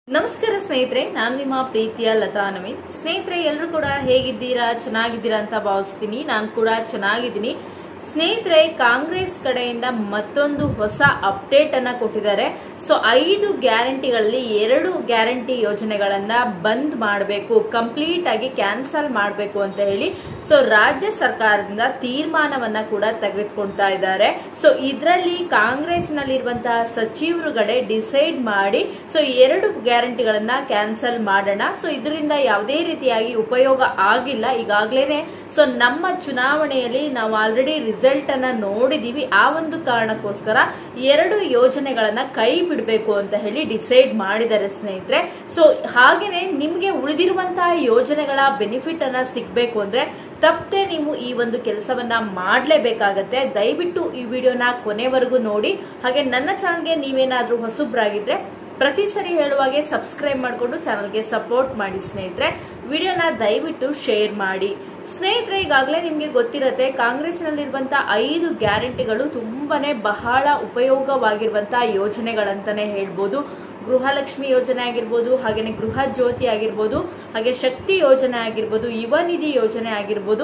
ನಮಸ್ಕಾರ ಸ್ನೇಹಿತರೆ, ನಾನು ನಿಮ್ಮ ಪ್ರೀತಿಯ ಲತಾ ನವೀನ್. ಸ್ನೇಹಿತರೆ, ಎಲ್ಲರೂ ಕೂಡ ಹೇಗಿದ್ದೀರಾ? ಚೆನ್ನಾಗಿದ್ದೀರಾ ಅಂತ ಭಾವಿಸ್ತೀನಿ. ನಾನು ಕೂಡ ಚೆನ್ನಾಗಿದ್ದೀನಿ. ಸ್ನೇಹಿತರೆ, ಕಾಂಗ್ರೆಸ್ ಕಡೆಯಿಂದ ಮತ್ತೊಂದು ಹೊಸ ಅಪ್ಡೇಟ್ ಅನ್ನ ಕೊಟ್ಟಿದ್ದಾರೆ. ಸೊ 5 ಗ್ಯಾರಂಟಿಗಳಲ್ಲಿ 2 ಗ್ಯಾರಂಟಿ ಯೋಜನೆಗಳನ್ನ ಬಂದ್ ಮಾಡಬೇಕು, ಕಂಪ್ಲೀಟ್ ಆಗಿ ಕ್ಯಾನ್ಸಲ್ ಮಾಡಬೇಕು ಅಂತ ಹೇಳಿ ಸೊ ರಾಜ್ಯ ಸರ್ಕಾರದಿಂದ ತೀರ್ಮಾನವನ್ನ ಕೂಡ ತೆಗೆದುಕೊಳ್ತಾ ಇದ್ದಾರೆ. ಸೊ ಇದರಲ್ಲಿ ಕಾಂಗ್ರೆಸ್ ನಲ್ಲಿರುವಂತಹ ಸಚಿವರುಗಳೇ ಡಿಸೈಡ್ ಮಾಡಿ ಸೊ 2 ಗ್ಯಾರಂಟಿಗಳನ್ನ ಕ್ಯಾನ್ಸಲ್ ಮಾಡೋಣ. ಸೊ ಇದರಿಂದ ಯಾವುದೇ ರೀತಿಯಾಗಿ ಉಪಯೋಗ ಆಗಿಲ್ಲ. ಈಗಾಗಲೇ ಸೊ ನಮ್ಮ ಚುನಾವಣೆಯಲ್ಲಿ ನಾವು ಆಲ್ರೆಡಿ ರಿಸಲ್ಟ್ ಅನ್ನ ನೋಡಿದೀವಿ. ಆ ಒಂದು ಕಾರಣಕ್ಕೋಸ್ಕರ 2 ಯೋಜನೆಗಳನ್ನ ಕೈ ಬಿಡಬೇಕು ಅಂತ ಹೇಳಿ ಡಿಸೈಡ್ ಮಾಡಿದ್ದಾರೆ ಸ್ನೇಹಿತರೆ. ಸೊ ಹಾಗೇನೆ ನಿಮ್ಗೆ ಉಳಿದಿರುವಂತಹ ಯೋಜನೆಗಳ ಬೆನಿಫಿಟ್ ಅನ್ನ ಸಿಗ್ಬೇಕು ಅಂದ್ರೆ ತಪ್ಪದೆ ನೀವು ಈ ಒಂದು ಕೆಲಸವನ್ನ ಮಾಡಲೇಬೇಕಾಗತ್ತೆ. ದಯವಿಟ್ಟು ಈ ವಿಡಿಯೋನ ಕೊನೆವರೆಗೂ ನೋಡಿ. ಹಾಗೆ ನನ್ನ ಚಾನಲ್ಗೆ ನೀವೇನಾದ್ರೂ ಹೊಸಬ್ರಾಗಿದ್ರೆ ಪ್ರತಿ ಸರಿ ಹೇಳುವಾಗೆ ಸಬ್ಸ್ಕ್ರೈಬ್ ಮಾಡಿಕೊಂಡು ಚಾನಲ್ಗೆ ಸಪೋರ್ಟ್ ಮಾಡಿ ಸ್ನೇಹಿತರೆ. ವಿಡಿಯೋನ ದಯವಿಟ್ಟು ಶೇರ್ ಮಾಡಿ. ಸ್ನೇಹಿತರೆ, ಈಗಾಗಲೇ ನಿಮ್ಗೆ ಗೊತ್ತಿರತ್ತೆ, ಕಾಂಗ್ರೆಸ್ ನಲ್ಲಿರುವಂತಹ 5 ಗ್ಯಾರಂಟಿಗಳು ತುಂಬಾನೇ ಬಹಳ ಉಪಯೋಗವಾಗಿರುವಂತಹ ಯೋಜನೆಗಳಂತಾನೆ ಹೇಳ್ಬೋದು. ಗೃಹಲಕ್ಷ್ಮಿ ಯೋಜನೆ ಆಗಿರ್ಬೋದು, ಹಾಗೇನೆ ಗೃಹ ಜ್ಯೋತಿ ಆಗಿರ್ಬೋದು, ಹಾಗೆ ಶಕ್ತಿ ಯೋಜನೆ ಆಗಿರ್ಬೋದು, ಯುವ ನಿಧಿ ಯೋಜನೆ ಆಗಿರ್ಬೋದು,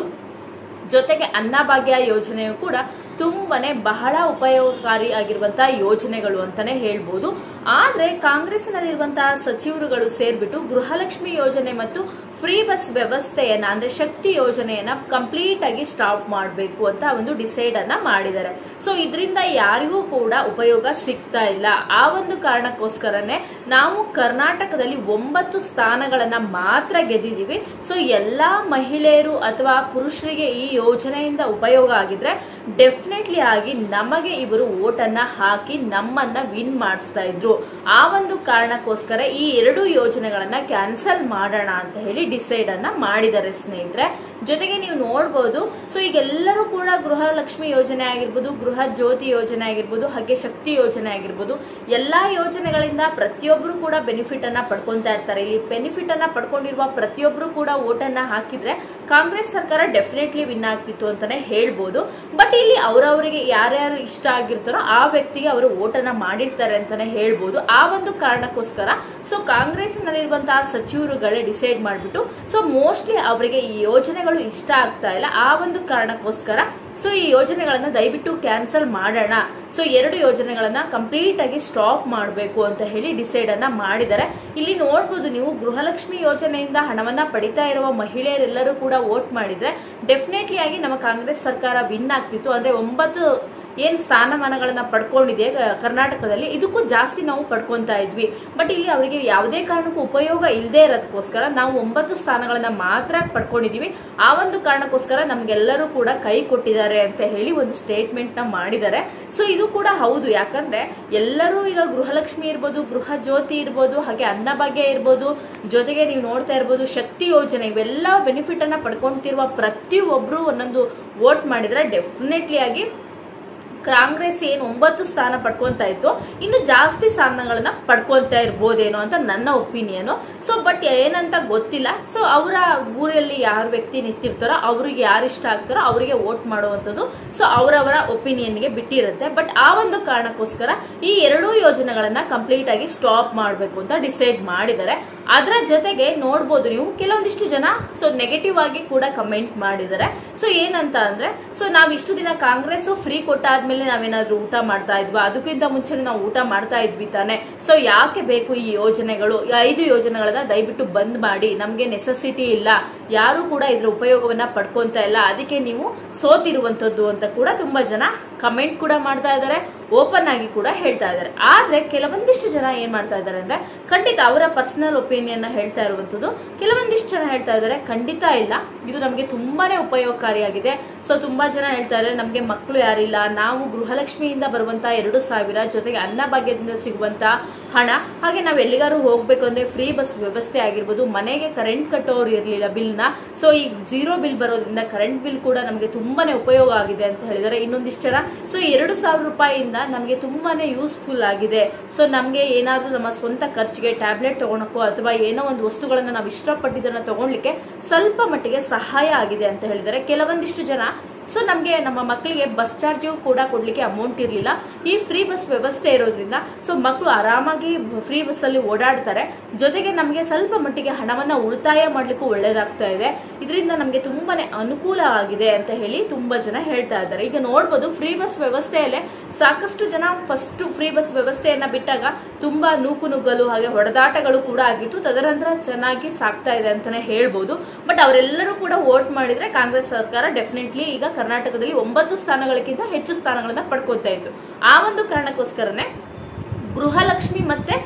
ಜೊತೆಗೆ ಅನ್ನಭಾಗ್ಯ ಯೋಜನೆಯು ಕೂಡ ತುಂಬಾನೇ ಬಹಳ ಉಪಯೋಗಕಾರಿ ಆಗಿರುವಂತಹ ಯೋಜನೆಗಳು ಅಂತಾನೆ ಹೇಳ್ಬೋದು. ಆದ್ರೆ ಕಾಂಗ್ರೆಸ್ ನಲ್ಲಿರುವಂತಹ ಸಚಿವರುಗಳು ಸೇರ್ಬಿಟ್ಟು ಗೃಹಲಕ್ಷ್ಮಿ ಯೋಜನೆ ಮತ್ತು ಫ್ರೀ ಬಸ್ ವ್ಯವಸ್ಥೆಯನ್ನ ಅಂದ್ರೆ ಶಕ್ತಿ ಯೋಜನೆಯನ್ನ ಕಂಪ್ಲೀಟ್ ಆಗಿ ಸ್ಟಾಪ್ ಮಾಡಬೇಕು ಅಂತ ಒಂದು ಡಿಸೈಡ್ ಅನ್ನ ಮಾಡಿದ್ದಾರೆ. ಸೊ ಇದರಿಂದ ಯಾರಿಗೂ ಕೂಡ ಉಪಯೋಗ ಸಿಗ್ತಾ ಇಲ್ಲ. ಆ ಒಂದು ಕಾರಣಕ್ಕೋಸ್ಕರನೇ ನಾವು ಕರ್ನಾಟಕದಲ್ಲಿ 9 ಸ್ಥಾನಗಳನ್ನ ಮಾತ್ರ ಗೆದ್ದಿದೀವಿ. ಸೊ ಎಲ್ಲಾ ಮಹಿಳೆಯರು ಅಥವಾ ಪುರುಷರಿಗೆ ಈ ಯೋಜನೆಯಿಂದ ಉಪಯೋಗ ಆಗಿದ್ರೆ ಡೆಫಿನೆಟ್ಲಿ ಆಗಿ ನಮಗೆ ಇವರು ವೋಟ್ ಅನ್ನ ಹಾಕಿ ನಮ್ಮನ್ನ ವಿನ್ ಮಾಡಿಸ್ತಾ ಇದ್ರು. ಆ ಒಂದು ಕಾರಣಕ್ಕೋಸ್ಕರ ಈ 2 ಯೋಜನೆಗಳನ್ನ ಕ್ಯಾನ್ಸಲ್ ಮಾಡೋಣ ಅಂತ ಹೇಳಿ ಡಿಸೈಡ್ ಅನ್ನ ಮಾಡಿದ್ದಾರೆ ಸ್ನೇಹಿತರೆ. ಜೊತೆಗೆ ನೀವು ನೋಡಬಹುದು, ಸೊ ಈಗ ಎಲ್ಲರೂ ಕೂಡ ಗೃಹಲಕ್ಷ್ಮಿ ಯೋಜನೆ ಆಗಿರ್ಬೋದು, ಗೃಹ ಜ್ಯೋತಿ ಯೋಜನೆ ಆಗಿರ್ಬೋದು, ಹಾಗೆ ಶಕ್ತಿ ಯೋಜನೆ ಆಗಿರ್ಬೋದು, ಎಲ್ಲಾ ಯೋಜನೆಗಳಿಂದ ಪ್ರತಿಯೊಬ್ರು ಕೂಡ ಬೆನಿಫಿಟ್ ಅನ್ನ ಪಡ್ಕೊಂತಾ ಇರ್ತಾರೆ. ಇಲ್ಲಿ ಬೆನಿಫಿಟ್ ಅನ್ನ ಪಡ್ಕೊಂಡಿರುವ ಪ್ರತಿಯೊಬ್ರು ಕೂಡ ವೋಟ್ ಅನ್ನ ಹಾಕಿದ್ರೆ ಕಾಂಗ್ರೆಸ್ ಸರ್ಕಾರ ಡೆಫಿನೆಟ್ಲಿ ವಿನ್ ಆಗ್ತಿತ್ತು ಅಂತಾನೆ ಹೇಳ್ಬೋದು. ಬಟ್ ಇಲ್ಲಿ ಅವರವರಿಗೆ ಯಾರ್ಯಾರು ಇಷ್ಟ ಆಗಿರ್ತಾರೋ ಆ ವ್ಯಕ್ತಿಗೆ ಅವರು ವೋಟ್ ಅನ್ನ ಮಾಡಿರ್ತಾರೆ ಅಂತಾನೆ ಹೇಳ್ಬೋದು. ಆ ಒಂದು ಕಾರಣಕ್ಕೋಸ್ಕರ ಸೊ ಕಾಂಗ್ರೆಸ್ ನಲ್ಲಿರುವಂತಹ ಸಚಿವರುಗಳೇ ಡಿಸೈಡ್ ಮಾಡ್ಬಿಟ್ಟು ಸೊ ಮೋಸ್ಟ್ಲಿ ಅವರಿಗೆ ಈ ಯೋಜನೆಗಳು ಇಷ್ಟ ಆಗ್ತಾ ಇಲ್ಲ. ಆ ಒಂದು ಕಾರಣಕ್ಕೋಸ್ಕರ ಸೊ ಈ ಯೋಜನೆಗಳನ್ನ ದಯವಿಟ್ಟು ಕ್ಯಾನ್ಸಲ್ ಮಾಡೋಣ, ಸೊ 2 ಯೋಜನೆಗಳನ್ನ ಕಂಪ್ಲೀಟ್ ಆಗಿ ಸ್ಟಾಪ್ ಮಾಡಬೇಕು ಅಂತ ಹೇಳಿ ಡಿಸೈಡ್ ಅನ್ನ ಮಾಡಿದ್ದಾರೆ. ಇಲ್ಲಿ ನೋಡಬಹುದು ನೀವು, ಗೃಹಲಕ್ಷ್ಮಿ ಯೋಜನೆಯಿಂದ ಹಣವನ್ನ ಪಡಿತಾ ಇರುವ ಮಹಿಳೆಯರೆಲ್ಲರೂ ಕೂಡ ವೋಟ್ ಮಾಡಿದ್ರೆ ಡೆಫಿನೆಟ್ಲಿ ಆಗಿ ನಮ್ಮ ಕಾಂಗ್ರೆಸ್ ಸರ್ಕಾರ ವಿನ್ ಆಗ್ತಿತ್ತು. ಅಂದ್ರೆ 9 ಏನ್ ಸ್ಥಾನಮಾನಗಳನ್ನ ಪಡ್ಕೊಂಡಿದೆ ಕರ್ನಾಟಕದಲ್ಲಿ, ಇದಕ್ಕೂ ಜಾಸ್ತಿ ನಾವು ಪಡ್ಕೊಂತಾ ಇದ್ವಿ. ಬಟ್ ಇಲ್ಲಿ ಅವರಿಗೆ ಯಾವುದೇ ಕಾರಣಕ್ಕೂ ಉಪಯೋಗ ಇಲ್ಲದೆ ಇರೋದಕ್ಕೋಸ್ಕರ ನಾವು 9 ಸ್ಥಾನಗಳನ್ನ ಮಾತ್ರ ಪಡ್ಕೊಂಡಿದೀವಿ. ಆ ಒಂದು ಕಾರಣಕ್ಕೋಸ್ಕರ ನಮ್ಗೆಲ್ಲರೂ ಕೂಡ ಕೈ ಕೊಟ್ಟಿದ್ದಾರೆ ಅಂತ ಹೇಳಿ ಒಂದು ಸ್ಟೇಟ್ಮೆಂಟ್ ನ ಮಾಡಿದ್ದಾರೆ. ಸೊ ಇದು ಕೂಡ ಹೌದು, ಯಾಕಂದ್ರೆ ಎಲ್ಲರೂ ಈಗ ಗೃಹಲಕ್ಷ್ಮಿ ಇರ್ಬೋದು, ಗೃಹ ಜ್ಯೋತಿ ಇರ್ಬೋದು, ಹಾಗೆ ಅನ್ನಭಾಗ್ಯ ಇರ್ಬೋದು, ಜೊತೆಗೆ ನೀವು ನೋಡ್ತಾ ಇರ್ಬೋದು ಶಕ್ತಿ ಯೋಜನೆ, ಇವೆಲ್ಲ ಬೆನಿಫಿಟ್ ಅನ್ನ ಪಡ್ಕೊಂತಿರುವ ಪ್ರತಿಯೊಬ್ರು ಒಂದೊಂದು ವೋಟ್ ಮಾಡಿದ್ರೆ ಡೆಫಿನೆಟ್ಲಿ ಆಗಿ ಕಾಂಗ್ರೆಸ್ ಏನು 9 ಸ್ಥಾನ ಪಡ್ಕೊಂತಾ ಇತ್ತು, ಇನ್ನು ಜಾಸ್ತಿ ಸ್ಥಾನಗಳನ್ನ ಪಡ್ಕೊಂತಾ ಇರ್ಬೋದೇನೋ ಅಂತ ನನ್ನ ಒಪಿನಿಯನ್. ಸೊ ಬಟ್ ಏನಂತ ಗೊತ್ತಿಲ್ಲ. ಸೊ ಅವರ ಊರಲ್ಲಿ ಯಾರು ವ್ಯಕ್ತಿ ನಿಂತಿರ್ತಾರೋ ಅವ್ರಿಗೆ ಯಾರು ಇಷ್ಟ ಆಗ್ತಾರೋ ಅವರಿಗೆ ವೋಟ್ ಮಾಡುವಂಥದ್ದು ಸೊ ಅವರವರ ಒಪಿನಿಯನ್ಗೆ ಬಿಟ್ಟಿರುತ್ತೆ. ಬಟ್ ಆ ಒಂದು ಕಾರಣಕ್ಕೋಸ್ಕರ ಈ 2 ಯೋಜನೆಗಳನ್ನ ಕಂಪ್ಲೀಟ್ ಆಗಿ ಸ್ಟಾಪ್ ಮಾಡಬೇಕು ಅಂತ ಡಿಸೈಡ್ ಮಾಡಿದ್ದಾರೆ. ಅದರ ಜೊತೆಗೆ ನೋಡ್ಬೋದು ನೀವು, ಕೆಲವೊಂದಿಷ್ಟು ಜನ ಸೊ ನೆಗೆಟಿವ್ ಆಗಿ ಕೂಡ ಕಮೆಂಟ್ ಮಾಡಿದ್ದಾರೆ. ಸೊ ಏನಂತ ಅಂದ್ರೆ, ಸೊ ನಾವ್ ಇಷ್ಟು ದಿನ ಕಾಂಗ್ರೆಸ್ ಫ್ರೀ ಕೊಟ್ಟಾದ್ಮೇಲೆ ನಾವೇನಾದ್ರೂ ಊಟ ಮಾಡ್ತಾ ಇದ್ವಾ? ಅದಕ್ಕಿಂತ ಮುಂಚೆ ನಾವು ಊಟ ಮಾಡ್ತಾ ಇದ್ವಿ ತಾನೆ. ಸೊ ಯಾಕೆ ಬೇಕು ಈ ಯೋಜನೆಗಳು? 5 ಯೋಜನೆಗಳನ್ನ ದಯವಿಟ್ಟು ಬಂದ್ ಮಾಡಿ, ನಮ್ಗೆ ನೆಸೆಸಿಟಿ ಇಲ್ಲ, ಯಾರು ಕೂಡ ಇದ್ರ ಉಪಯೋಗವನ್ನ ಪಡ್ಕೊಂತ ಇಲ್ಲ, ಅದಕ್ಕೆ ನೀವು ಸೋತಿರುವಂತದ್ದು ಅಂತ ಕೂಡ ತುಂಬಾ ಜನ ಕಮೆಂಟ್ ಕೂಡ ಮಾಡ್ತಾ ಇದ್ದಾರೆ, ಓಪನ್ ಆಗಿ ಕೂಡ ಹೇಳ್ತಾ ಇದ್ದಾರೆ. ಆದ್ರೆ ಕೆಲವೊಂದಿಷ್ಟು ಜನ ಏನ್ ಮಾಡ್ತಾ ಇದ್ದಾರೆ ಅಂದ್ರೆ, ಖಂಡಿತ ಅವರ ಪರ್ಸನಲ್ ಒಪಿನಿಯನ್ ಹೇಳ್ತಾ ಇರುವಂತದ್ದು. ಕೆಲವೊಂದಿಷ್ಟು ಜನ ಹೇಳ್ತಾ ಇದ್ದಾರೆ ಖಂಡಿತ ಇಲ್ಲ, ಇದು ನಮ್ಗೆ ತುಂಬಾನೇ ಉಪಯೋಗಕಾರಿಯಾಗಿದೆ. ಸೊ ತುಂಬಾ ಜನ ಹೇಳ್ತಾ ಇದ್ದಾರೆ ನಮ್ಗೆ ಮಕ್ಕಳು ಯಾರಿಲ್ಲ, ನಾವು ಗೃಹಲಕ್ಷ್ಮಿಯಿಂದ ಬರುವಂತಹ 2,000 ಜೊತೆಗೆ ಅನ್ನಭಾಗ್ಯದಿಂದ ಸಿಗುವಂತ ಹಣ, ಹಾಗೆ ನಾವ್ ಎಲ್ಲಿಗಾರು ಹೋಗ್ಬೇಕು ಅಂದ್ರೆ ಫ್ರೀ ಬಸ್ ವ್ಯವಸ್ಥೆ ಆಗಿರ್ಬೋದು, ಮನೆಗೆ ಕರೆಂಟ್ ಕಟ್ಟೋರು ಇರ್ಲಿಲ್ಲ ಬಿಲ್ ನ, ಸೊ ಈ 0 ಬಿಲ್ ಬರೋದ್ರಿಂದ ಕರೆಂಟ್ ಬಿಲ್ ಕೂಡ ನಮ್ಗೆ ತುಂಬಾನೇ ಉಪಯೋಗ ಆಗಿದೆ ಅಂತ ಹೇಳಿದ್ದಾರೆ. ಇನ್ನೊಂದಿಷ್ಟು ಜನ ಸೊ 2,000 ರೂಪಾಯಿಯಿಂದ ನಮ್ಗೆ ತುಂಬಾನೇ ಯೂಸ್ಫುಲ್ ಆಗಿದೆ. ಸೊ ನಮ್ಗೆ ಏನಾದ್ರೂ ನಮ್ಮ ಸ್ವಂತ ಖರ್ಚಿಗೆ ಟ್ಯಾಬ್ಲೆಟ್ ತಗೊಳಕ್ಕೋ ಅಥವಾ ಏನೋ ಒಂದು ವಸ್ತುಗಳನ್ನ ನಾವು ಇಷ್ಟಪಟ್ಟಿದ್ದನ್ನ ತಗೊಳ್ಲಿಕ್ಕೆ ಸ್ವಲ್ಪ ಮಟ್ಟಿಗೆ ಸಹಾಯ ಆಗಿದೆ ಅಂತ ಹೇಳಿದ್ದಾರೆ. ಕೆಲವೊಂದಿಷ್ಟು ಜನ ಸೊ ನಮಗೆ ನಮ್ಮ ಮಕ್ಕಳಿಗೆ ಬಸ್ ಚಾರ್ಜ್ ಕೂಡ ಕೊಡ್ಲಿಕ್ಕೆ ಅಮೌಂಟ್ ಇರಲಿಲ್ಲ. ಈ ಫ್ರೀ ಬಸ್ ವ್ಯವಸ್ಥೆ ಇರೋದ್ರಿಂದ ಸೊ ಮಕ್ಕಳು ಆರಾಮಾಗಿ ಫ್ರೀ ಬಸ್ ಅಲ್ಲಿ ಓಡಾಡ್ತಾರೆ. ಜೊತೆಗೆ ನಮಗೆ ಸ್ವಲ್ಪ ಮಟ್ಟಿಗೆ ಹಣವನ್ನ ಉಳಿತಾಯ ಮಾಡ್ಲಿಕ್ಕೂ ಒಳ್ಳೇದಾಗ್ತಾ ಇದೆ. ಇದರಿಂದ ನಮಗೆ ತುಂಬಾನೇ ಅನುಕೂಲ ಆಗಿದೆ ಅಂತ ಹೇಳಿ ತುಂಬಾ ಜನ ಹೇಳ್ತಾ ಇದ್ದಾರೆ. ಈಗ ನೋಡ್ಬೋದು ಫ್ರೀ ಬಸ್ ವ್ಯವಸ್ಥೆಯಲ್ಲೇ ಸಾಕಷ್ಟು ಜನ ಫಸ್ಟ್ ಫ್ರೀ ಬಸ್ ವ್ಯವಸ್ಥೆಯನ್ನ ಬಿಟ್ಟಾಗ ತುಂಬಾ ನುಗ್ಗಲು ಹಾಗೆ ಹೊಡೆದಾಟಗಳು ಕೂಡ ಆಗಿತ್ತು. ತದನಂತರ ಚೆನ್ನಾಗಿ ಸಾಕ್ತಾ ಇದೆ ಅಂತಾನೆ ಹೇಳ್ಬೋದು. ಬಟ್ ಅವರೆಲ್ಲರೂ ಕೂಡ ವೋಟ್ ಮಾಡಿದ್ರೆ ಕಾಂಗ್ರೆಸ್ ಸರ್ಕಾರ ಡೆಫಿನೆಟ್ಲಿ ಈಗ ಕರ್ನಾಟಕದಲ್ಲಿ 9 ಸ್ಥಾನಗಳಿಗಿಂತ ಹೆಚ್ಚು ಸ್ಥಾನಗಳನ್ನ ಪಡ್ಕೊತಾ ಇತ್ತು. ಆ ಒಂದು ಕಾರಣಕ್ಕೋಸ್ಕರನೇ ಗೃಹಲಕ್ಷ್ಮಿ ಮತ್ತೆ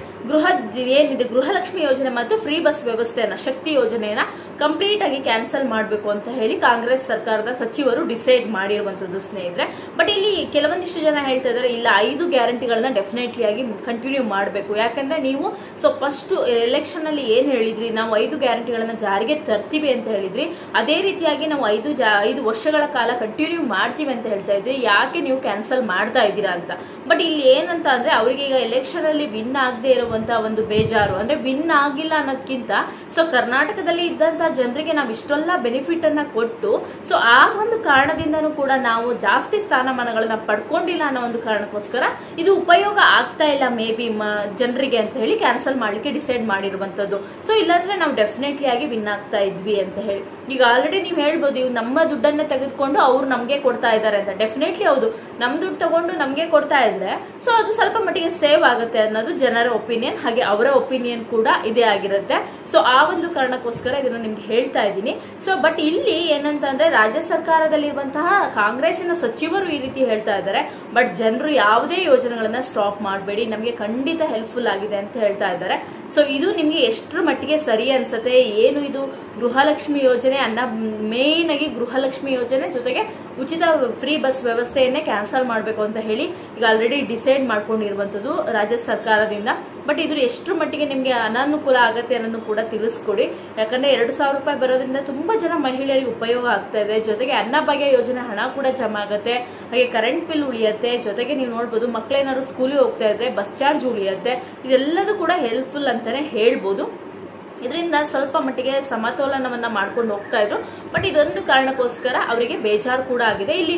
ಗೃಹಲಕ್ಷ್ಮಿ ಯೋಜನೆ ಮತ್ತು ಫ್ರೀ ಬಸ್ ವ್ಯವಸ್ಥೆಯನ್ನ ಶಕ್ತಿ ಯೋಜನೆಯನ್ನ ಕಂಪ್ಲೀಟ್ ಆಗಿ ಕ್ಯಾನ್ಸಲ್ ಮಾಡಬೇಕು ಅಂತ ಹೇಳಿ ಕಾಂಗ್ರೆಸ್ ಸರ್ಕಾರದ ಸಚಿವರು ಡಿಸೈಡ್ ಮಾಡಿರುವಂತದ್ದು ಸ್ನೇಹಿತರೆ. ಬಟ್ ಇಲ್ಲಿ ಕೆಲವೊಂದಿಷ್ಟು ಜನ ಹೇಳ್ತಾ ಇದ್ದಾರೆ ಇಲ್ಲ 5 ಗ್ಯಾರಂಟಿಗಳನ್ನ ಡೆಫಿನೆಟ್ಲಿ ಆಗಿ ಕಂಟಿನ್ಯೂ ಮಾಡಬೇಕು. ಯಾಕಂದ್ರೆ ನೀವು ಸೊ ಫಸ್ಟ್ ಎಲೆಕ್ಷನ್ ಅಲ್ಲಿ ಏನ್ ಹೇಳಿದ್ರಿ, ನಾವು 5 ಗ್ಯಾರಂಟಿಗಳನ್ನ ಜಾರಿಗೆ ತರ್ತೀವಿ ಅಂತ ಹೇಳಿದ್ರಿ. ಅದೇ ರೀತಿಯಾಗಿ ನಾವು 5 ವರ್ಷಗಳ ಕಾಲ ಕಂಟಿನ್ಯೂ ಮಾಡ್ತೀವಿ ಅಂತ ಹೇಳ್ತಾ ಇದ್ರಿ. ಯಾಕೆ ನೀವು ಕ್ಯಾನ್ಸಲ್ ಮಾಡ್ತಾ ಇದ್ದೀರಾ ಅಂತ. ಬಟ್ ಇಲ್ಲಿ ಏನಂತ ಅಂದ್ರೆ ಅವರಿಗೆ ಈಗ ಎಲೆಕ್ಷನ್ ಅಲ್ಲಿ ವಿನ್ ಆಗದೆ ಇರುವಂತ ಒಂದು ಬೇಜಾರು, ಅಂದ್ರೆ ವಿನ್ ಆಗಿಲ್ಲ ಅನ್ನೋದಕ್ಕಿಂತ ಸೊ ಕರ್ನಾಟಕದಲ್ಲಿ ಇದ್ದಂತ ಜನರಿಗೆ ನಾವು ಇಷ್ಟೆಲ್ಲ ಬೆನಿಫಿಟ್ ಅನ್ನ ಕೊಟ್ಟು ಸೊ ಆ ಒಂದು ಕಾರಣದಿಂದನೂ ಕೂಡ ನಾವು ಜಾಸ್ತಿ ಸ್ಥಾನಮಾನಗಳನ್ನ ಪಡ್ಕೊಂಡಿಲ್ಲ ಅನ್ನೋ ಒಂದು ಕಾರಣಕ್ಕೋಸ್ಕರ ಇದು ಉಪಯೋಗ ಆಗ್ತಾ ಇಲ್ಲ ಮೇ ಬಿ ಜನರಿಗೆ ಅಂತ ಹೇಳಿ ಕ್ಯಾನ್ಸಲ್ ಮಾಡ್ಲಿಕ್ಕೆ ಡಿಸೈಡ್ ಮಾಡಿರುವಂತದ್ದು. ಸೊ ಇಲ್ಲಾಂದ್ರೆ ನಾವು ಡೆಫಿನೆಟ್ಲಿ ಆಗಿ ವಿನ್ ಆಗ್ತಾ ಇದ್ವಿ ಅಂತ ಹೇಳಿ. ಈಗ ಆಲ್ರೆಡಿ ನೀವು ಹೇಳ್ಬೋದು ಇವ್ ನಮ್ಮ ದುಡ್ಡನ್ನ ತೆಗೆದುಕೊಂಡು ಅವ್ರು ನಮ್ಗೆ ಕೊಡ್ತಾ ಇದ್ದಾರೆ ಅಂತ. ಡೆಫಿನೆಟ್ಲಿ ಹೌದು, ನಮ್ ದುಡ್ಡು ತಗೊಂಡು ನಮ್ಗೆ ಕೊಡ್ತಾ ಇದ್ರೆ ಸೊ ಅದು ಸ್ವಲ್ಪ ಮಟ್ಟಿಗೆ ಸೇವ್ ಆಗುತ್ತೆ ಅನ್ನೋದು ಜನರ ಒಪಿನಿಯನ್, ಹಾಗೆ ಅವರ ಒಪಿನಿಯನ್ ಕೂಡ ಇದೇ ಆಗಿರುತ್ತೆ. ಸೊ ಆ ಒಂದು ಕಾರಣಕ್ಕೋಸ್ಕರ ಇದನ್ನ ನಿಮ್ಗೆ ಹೇಳ್ತಾ ಇದ್ದೀನಿ. ಸೊ ಬಟ್ ಇಲ್ಲಿ ಏನಂತ ಅಂದ್ರೆ ರಾಜ್ಯ ಸರ್ಕಾರದಲ್ಲಿರುವಂತಹ ಕಾಂಗ್ರೆಸ್ಸಿನ ಸಚಿವರು ಈ ರೀತಿ ಹೇಳ್ತಾ ಇದ್ದಾರೆ. ಬಟ್ ಜನರು ಯಾವುದೇ ಯೋಜನೆಗಳನ್ನ ಸ್ಟಾಪ್ ಮಾಡಬೇಡಿ, ನಮಗೆ ಖಂಡಿತ ಹೆಲ್ಪ್ಫುಲ್ ಆಗಿದೆ ಅಂತ ಹೇಳ್ತಾ ಇದ್ದಾರೆ. ಸೊ ಇದು ನಿಮ್ಗೆ ಎಷ್ಟರ ಮಟ್ಟಿಗೆ ಸರಿ ಅನ್ಸುತ್ತೆ? ಏನು ಇದು ಗೃಹಲಕ್ಷ್ಮಿ ಯೋಜನೆ ಮೇನ್ ಆಗಿ ಗೃಹಲಕ್ಷ್ಮಿ ಯೋಜನೆ ಜೊತೆಗೆ ಉಚಿತ ಫ್ರೀ ಬಸ್ ವ್ಯವಸ್ಥೆಯನ್ನೇ ಕ್ಯಾನ್ಸಲ್ ಮಾಡಬೇಕು ಅಂತ ಹೇಳಿ ಈಗ ಆಲ್ರೆಡಿ ಡಿಸೈಡ್ ಮಾಡ್ಕೊಂಡಿರುವಂತದ್ದು ರಾಜ್ಯ ಸರ್ಕಾರದಿಂದ. ಬಟ್ ಇದ್ರ ಎಷ್ಟರ ಮಟ್ಟಿಗೆ ನಿಮ್ಗೆ ಅನಾನುಕೂಲ ಆಗತ್ತೆ ಅನ್ನೋದು ಕೂಡ ತಿಳಿಸ್ಕೊಡಿ. ಯಾಕಂದ್ರೆ 2,000 ರೂಪಾಯಿ ಬರೋದ್ರಿಂದ ತುಂಬಾ ಜನ ಮಹಿಳೆಯರಿಗೆ ಉಪಯೋಗ ಆಗ್ತಾ ಇದೆ. ಜೊತೆಗೆ ಅನ್ನಭಾಗ್ಯ ಯೋಜನೆ ಹಣ ಕೂಡ ಜಮಾ ಆಗುತ್ತೆ, ಹಾಗೆ ಕರೆಂಟ್ ಬಿಲ್ ಉಳಿಯುತ್ತೆ. ಜೊತೆಗೆ ನೀವು ನೋಡ್ಬೋದು ಮಕ್ಕಳೇನಾದ್ರು ಸ್ಕೂಲಿಗೆ ಹೋಗ್ತಾ ಇದ್ರೆ ಬಸ್ ಚಾರ್ಜ್ ಉಳಿಯುತ್ತೆ. ಇದೆಲ್ಲದೂ ಕೂಡ ಹೆಲ್ಪ್ಫುಲ್ ಅಂತಾನೆ ಹೇಳ್ಬೋದು. ಇದರಿಂದ ಸ್ವಲ್ಪ ಮಟ್ಟಿಗೆ ಸಮತೋಲನವನ್ನ ಮಾಡ್ಕೊಂಡು ಹೋಗ್ತಾ ಇದ್ರು. ಬಟ್ ಇದೊಂದು ಕಾರಣಕ್ಕೋಸ್ಕರ ಅವರಿಗೆ ಬೇಜಾರು ಕೂಡ ಆಗಿದೆ. ಇಲ್ಲಿ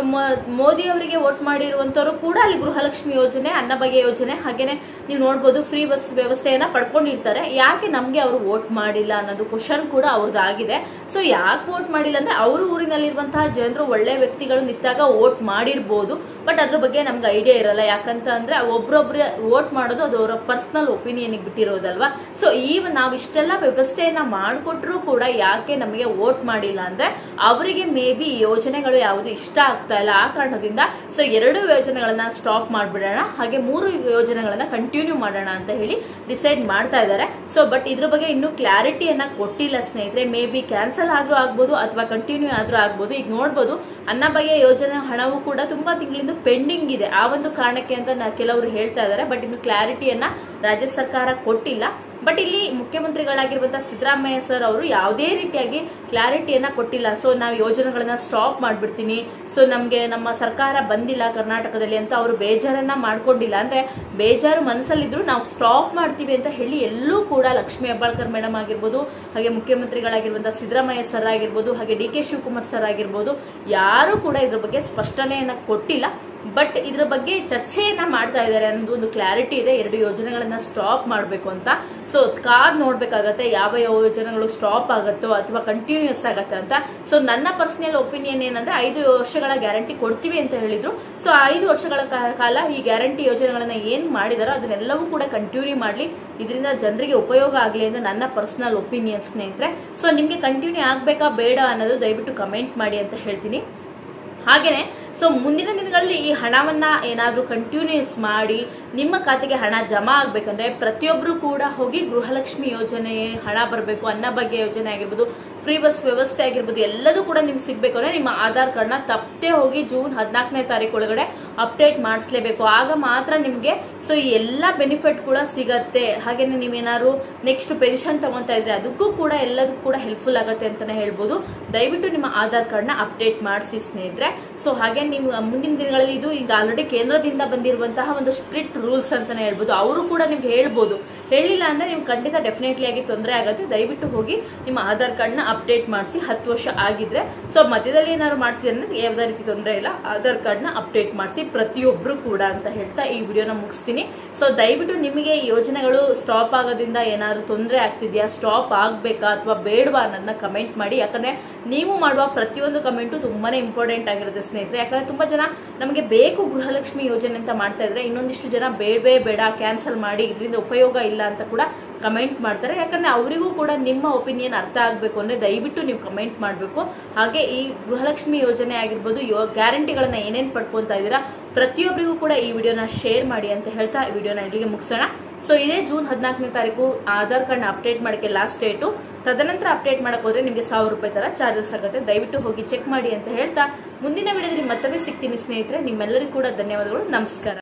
ಮೋದಿ ಅವರಿಗೆ ವೋಟ್ ಮಾಡಿರುವಂತವರು ಕೂಡ ಅಲ್ಲಿ ಗೃಹಲಕ್ಷ್ಮಿ ಯೋಜನೆ, ಅನ್ನಭಾಗ್ಯ ಯೋಜನೆ, ಹಾಗೇನೆ ನೀವು ನೋಡ್ಬೋದು ಫ್ರೀ ಬಸ್ ವ್ಯವಸ್ಥೆಯನ್ನ ಪಡ್ಕೊಂಡಿರ್ತಾರೆ. ಯಾಕೆ ನಮ್ಗೆ ಅವರು ವೋಟ್ ಮಾಡಿಲ್ಲ ಅನ್ನೋದು ಕ್ವಶನ್ ಕೂಡ ಅವ್ರದ್ದಾಗಿದೆ. ಸೊ ಯಾಕೆ ವೋಟ್ ಮಾಡಿಲ್ಲ ಅಂದ್ರೆ ಅವ್ರ ಊರಿನಲ್ಲಿರುವಂತಹ ಜನರು ಒಳ್ಳೆ ವ್ಯಕ್ತಿಗಳು ನಿಂತಾಗ ವೋಟ್ ಮಾಡಿರ್ಬೋದು. ಬಟ್ ಅದ್ರ ಬಗ್ಗೆ ನಮ್ಗೆ ಐಡಿಯಾ ಇರಲ್ಲ. ಯಾಕಂತ ಅಂದ್ರೆ ಒಬ್ರೊಬ್ರು ವೋಟ್ ಮಾಡೋದು ಅದು ಅವರ ಪರ್ಸನಲ್ ಒಪಿನಿಯನ್ ಬಿಟ್ಟಿರೋದಲ್ವಾ. ಸೊ ನಾವು ಇಷ್ಟೆಲ್ಲ ವ್ಯವಸ್ಥೆಯನ್ನ ಮಾಡಿಕೊಟ್ರು ಕೂಡ ಯಾಕೆ ನಮಗೆ ವೋಟ್ ಮಾಡಿಲ್ಲ ಅಂದ್ರೆ ಅವರಿಗೆ ಮೇ ಬಿ ಯೋಜನೆಗಳು ಯಾವುದು ಇಷ್ಟ ಆಗ್ತಾ ಇಲ್ಲ. ಆ ಕಾರಣದಿಂದ ಸೊ 2 ಯೋಜನೆಗಳನ್ನ ಸ್ಟಾಪ್ ಮಾಡ್ಬಿಡೋಣ, ಹಾಗೆ 3 ಯೋಜನೆಗಳನ್ನ ಕಂಟಿನ್ಯೂ ಮಾಡೋಣ ಅಂತ ಹೇಳಿ ಡಿಸೈಡ್ ಮಾಡ್ತಾ ಇದ್ದಾರೆ. ಸೊ ಬಟ್ ಇದ್ರ ಬಗ್ಗೆ ಇನ್ನೂ ಕ್ಲಾರಿಟಿಯನ್ನ ಕೊಟ್ಟಿಲ್ಲ ಸ್ನೇಹಿತರೆ. ಮೇ ಬಿ ಕ್ಯಾನ್ಸಲ್ ಆದ್ರೂ ಆಗ್ಬೋದು ಅಥವಾ ಕಂಟಿನ್ಯೂ ಆದ್ರೂ ಆಗ್ಬೋದು. ಈಗ ನೋಡ್ಬೋದು ಅನ್ನಭಾಗ್ಯ ಯೋಜನೆ ಹಣವು ಕೂಡ ತುಂಬಾ ತಿಂಗಳಿಂದ ಪೆಂಡಿಂಗ್ ಇದೆ. ಆ ಒಂದು ಕಾರಣಕ್ಕೆ ಅಂತ ಕೆಲವರು ಹೇಳ್ತಾ ಇದ್ದಾರೆ. ಬಟ್ ಇನ್ನು ಕ್ಲಾರಿಟಿಯನ್ನ ರಾಜ್ಯ ಸರ್ಕಾರ ಕೊಟ್ಟಿಲ್ಲ. ಬಟ್ ಇಲ್ಲಿ ಮುಖ್ಯಮಂತ್ರಿಗಳಾಗಿರುವಂತಹ ಸಿದ್ದರಾಮಯ್ಯ ಸರ್ ಅವರು ಯಾವುದೇ ರೀತಿಯಾಗಿ ಕ್ಲಾರಿಟಿಯನ್ನ ಕೊಟ್ಟಿಲ್ಲ. ಸೊ ನಾವು ಯೋಜನೆಗಳನ್ನ ಸ್ಟಾಪ್ ಮಾಡ್ಬಿಡ್ತೀನಿ, ಸೊ ನಮ್ಗೆ ನಮ್ಮ ಸರ್ಕಾರ ಬಂದಿಲ್ಲ ಕರ್ನಾಟಕದಲ್ಲಿ ಅಂತ ಅವರು ಬೇಜಾರನ್ನ ಮಾಡ್ಕೊಂಡಿಲ್ಲ. ಅಂದ್ರೆ ಬೇಜಾರು ಮನಸ್ಸಲ್ಲಿದ್ರು ನಾವು ಸ್ಟಾಪ್ ಮಾಡ್ತೀವಿ ಅಂತ ಹೇಳಿ ಎಲ್ಲೂ ಕೂಡ ಲಕ್ಷ್ಮೀ ಹೆಬ್ಬಾಳ್ಕರ್ ಮೇಡಮ್ ಆಗಿರ್ಬೋದು, ಹಾಗೆ ಮುಖ್ಯಮಂತ್ರಿಗಳಾಗಿರುವಂತಹ ಸಿದ್ದರಾಮಯ್ಯ ಸರ್ ಆಗಿರ್ಬೋದು, ಹಾಗೆ ಡಿ ಕೆ ಶಿವಕುಮಾರ್ ಸರ್ ಆಗಿರ್ಬೋದು, ಯಾರು ಕೂಡ ಇದ್ರ ಬಗ್ಗೆ ಸ್ಪಷ್ಟನೆಯನ್ನ ಕೊಟ್ಟಿಲ್ಲ. ಬಟ್ ಇದ್ರ ಬಗ್ಗೆ ಚರ್ಚೆಯನ್ನ ಮಾಡ್ತಾ ಇದ್ದಾರೆ ಅನ್ನೋದು ಒಂದು ಕ್ಲಾರಿಟಿ ಇದೆ. 2 ಯೋಜನೆಗಳನ್ನ ಸ್ಟಾಪ್ ಮಾಡಬೇಕು ಅಂತ. ಸೊ ಕಾದ್ ನೋಡ್ಬೇಕಾಗತ್ತೆ ಯಾವ ಯೋಜನೆಗಳು ಸ್ಟಾಪ್ ಆಗುತ್ತೋ ಅಥವಾ ಕಂಟಿನ್ಯೂಸ್ ಆಗತ್ತೆ ಅಂತ. ಸೊ ನನ್ನ ಪರ್ಸನಲ್ ಒಪಿನಿಯನ್ ಏನಂದ್ರೆ 5 ವರ್ಷಗಳ ಗ್ಯಾರಂಟಿ ಕೊಡ್ತೀವಿ ಅಂತ ಹೇಳಿದ್ರು. ಸೊ 5 ವರ್ಷಗಳ ಕಾಲ ಈ ಗ್ಯಾರಂಟಿ ಯೋಜನೆಗಳನ್ನ ಏನ್ ಮಾಡಿದಾರೋ ಅದನ್ನೆಲ್ಲವೂ ಕೂಡ ಕಂಟಿನ್ಯೂ ಮಾಡ್ಲಿ, ಇದರಿಂದ ಜನರಿಗೆ ಉಪಯೋಗ ಆಗ್ಲಿ ಅಂತ ನನ್ನ ಪರ್ಸನಲ್ ಒಪಿನಿಯನ್ ಸ್ನೇಹಿತರೆ. ಸೊ ನಿಮ್ಗೆ ಕಂಟಿನ್ಯೂ ಆಗ್ಬೇಕಾ ಬೇಡ ಅನ್ನೋದು ದಯವಿಟ್ಟು ಕಮೆಂಟ್ ಮಾಡಿ ಅಂತ ಹೇಳ್ತೀನಿ. ಹಾಗೇನೆ ಸೊ ಮುಂದಿನ ದಿನಗಳಲ್ಲಿ ಈ ಹಣವನ್ನ ಏನಾದ್ರೂ ಕಂಟಿನ್ಯೂಸ್ ಮಾಡಿ ನಿಮ್ಮ ಖಾತೆಗೆ ಹಣ ಜಮಾ ಆಗ್ಬೇಕಂದ್ರೆ ಪ್ರತಿಯೊಬ್ರು ಕೂಡ ಹೋಗಿ ಗೃಹಲಕ್ಷ್ಮಿ ಯೋಜನೆ ಹಣ ಬರಬೇಕು, ಅನ್ನಭಾಗ್ಯ ಯೋಜನೆ ಆಗಿರ್ಬೋದು, ಫ್ರೀ ಬಸ್ ವ್ಯವಸ್ಥೆ ಆಗಿರ್ಬೋದು, ಎಲ್ಲದೂ ಕೂಡ ನಿಮ್ಗೆ ಸಿಗ್ಬೇಕು ಅಂದ್ರೆ ನಿಮ್ಮ ಆಧಾರ್ ಕಾರ್ಡ್ನ ತಪ್ಪದೆ ಹೋಗಿ ಜೂನ್ 14ನೇ ತಾರೀಕು ಒಳಗಡೆ ಅಪ್ಡೇಟ್ ಮಾಡಿಸ್ಲೇಬೇಕು. ಆಗ ಮಾತ್ರ ನಿಮ್ಗೆ ಸೊ ಈ ಎಲ್ಲಾ ಬೆನಿಫಿಟ್ ಕೂಡ ಸಿಗತ್ತೆ. ಹಾಗೇನೆ ನೀವೇನಾದ್ರು ನೆಕ್ಸ್ಟ್ ಪೆನ್ಷನ್ ತಗೊಂತಾ ಇದ್ರೆ ಅದಕ್ಕೂ ಕೂಡ ಎಲ್ಲದಕ್ಕೂ ಕೂಡ ಹೆಲ್ಪ್ಫುಲ್ ಆಗತ್ತೆ ಅಂತಾನೆ ಹೇಳ್ಬೋದು. ದಯವಿಟ್ಟು ನಿಮ್ಮ ಆಧಾರ್ ಕಾರ್ಡ್ನ ಅಪ್ಡೇಟ್ ಮಾಡಿಸಿ ಸ್ನೇಹಿತರೆ. ಸೊ ಹಾಗೆ ನೀವು ಮುಂದಿನ ದಿನಗಳಲ್ಲಿ ಇದು ಈಗ ಆಲ್ರೆಡಿ ಕೇಂದ್ರದಿಂದ ಬಂದಿರುವಂತಹ ಒಂದು ಸ್ಟ್ರಿಕ್ಟ್ ರೂಲ್ಸ್ ಅಂತಾನೆ ಹೇಳ್ಬೋದು. ಅವರು ಕೂಡ ನಿಮ್ಗೆ ಹೇಳ್ಬೋದು ಹೇಳಿಲ್ಲ ಅಂದ್ರೆ ನೀವು ಖಂಡಿತ ಡೆಫಿನೆಟ್ಲಿ ಆಗಿ ತೊಂದರೆ ಆಗುತ್ತೆ. ದಯವಿಟ್ಟು ಹೋಗಿ ನಿಮ್ಮ ಆಧಾರ್ ಕಾರ್ಡ್ ನ ಅಪ್ಡೇಟ್ ಮಾಡಿಸಿ 10 ವರ್ಷ ಆಗಿದ್ರೆ. ಸೊ ಮಧ್ಯದಲ್ಲಿ ಏನಾದ್ರು ಮಾಡಿಸಿದ್ರೆ ಯಾವುದೇ ರೀತಿ ತೊಂದರೆ ಇಲ್ಲ, ಆಧಾರ್ ಕಾರ್ಡ್ ನ ಅಪ್ಡೇಟ್ ಮಾಡಿಸಿ ಪ್ರತಿಯೊಬ್ರು ಕೂಡ ಅಂತ ಹೇಳ್ತಾ ಈ ವಿಡಿಯೋನ ಮುಗಿಸ್ತೀನಿ. ಸೊ ದಯವಿಟ್ಟು ನಿಮಗೆ ಈ ಯೋಜನೆಗಳು ಸ್ಟಾಪ್ ಆಗೋದ್ರಿಂದ ಏನಾದ್ರು ತೊಂದರೆ ಆಗ್ತಿದ್ಯಾ, ಸ್ಟಾಪ್ ಆಗ್ಬೇಕಾ ಅಥವಾ ಬೇಡವಾ ಅನ್ನೋದನ್ನ ಕಮೆಂಟ್ ಮಾಡಿ. ಯಾಕಂದ್ರೆ ನೀವು ಮಾಡುವ ಪ್ರತಿಯೊಂದು ಕಮೆಂಟು ತುಂಬಾನೇ ಇಂಪಾರ್ಟೆಂಟ್ ಆಗಿರುತ್ತೆ ಸ್ನೇಹಿತರೆ. ಯಾಕಂದ್ರೆ ತುಂಬಾ ಜನ ನಮಗೆ ಬೇಕು ಗೃಹಲಕ್ಷ್ಮಿ ಯೋಜನೆ ಅಂತ ಮಾಡ್ತಾ ಇದ್ರೆ, ಇನ್ನೊಂದಿಷ್ಟು ಜನ ಬೇಡವೇ ಬೇಡ ಕ್ಯಾನ್ಸಲ್ ಮಾಡಿ ಇದರಿಂದ ಉಪಯೋಗ ಇಲ್ಲ ಅಂತ ಕೂಡ ಕಮೆಂಟ್ ಮಾಡ್ತಾರೆ. ಯಾಕಂದ್ರೆ ಅವರಿಗೂ ಕೂಡ ನಿಮ್ಮ ಒಪಿನಿಯನ್ ಅರ್ಥ ಆಗ್ಬೇಕು ಅಂದ್ರೆ ದಯವಿಟ್ಟು ನೀವು ಕಮೆಂಟ್ ಮಾಡಬೇಕು. ಹಾಗೆ ಈ ಗೃಹಲಕ್ಷ್ಮಿ ಯೋಜನೆ ಆಗಿರ್ಬೋದು, ಗ್ಯಾರಂಟಿಗಳನ್ನ ಏನೇನ್ ಪಡ್ಕೊಂತಾ ಇದೀರಾ ಪ್ರತಿಯೊಬ್ಬರಿಗೂ ಕೂಡ ಈ ವಿಡಿಯೋನ ಶೇರ್ ಮಾಡಿ ಅಂತ ಹೇಳ್ತಾ ಈ ವಿಡಿಯೋನ ಇಲ್ಲಿಗೆ ಮುಗಿಸೋಣ. ಸೊ ಇದೇ ಜೂನ್ 14ನೇ ತಾರೀಕು ಆಧಾರ್ ಕಾರ್ಡ್ ನ ಅಪ್ಡೇಟ್ ಮಾಡಕ್ಕೆ ಲಾಸ್ಟ್ ಡೇಟು. ತದನಂತರ ಅಪ್ಡೇಟ್ ಮಾಡಕ್ ಹೋದ್ರೆ ನಿಮಗೆ 1000 ರೂಪಾಯಿ ತರ ಚಾರ್ಜಸ್ ಆಗುತ್ತೆ. ದಯವಿಟ್ಟು ಹೋಗಿ ಚೆಕ್ ಮಾಡಿ ಅಂತ ಹೇಳ್ತಾ ಮುಂದಿನ ವಿಡಿಯೋದಲ್ಲಿ ಮತ್ತೊಮ್ಮೆ ಸಿಗ್ತೀನಿ ಸ್ನೇಹಿತರೆ. ನಿಮ್ಮೆಲ್ಲರಿಗೂ ಕೂಡ ಧನ್ಯವಾದಗಳು. ನಮಸ್ಕಾರ.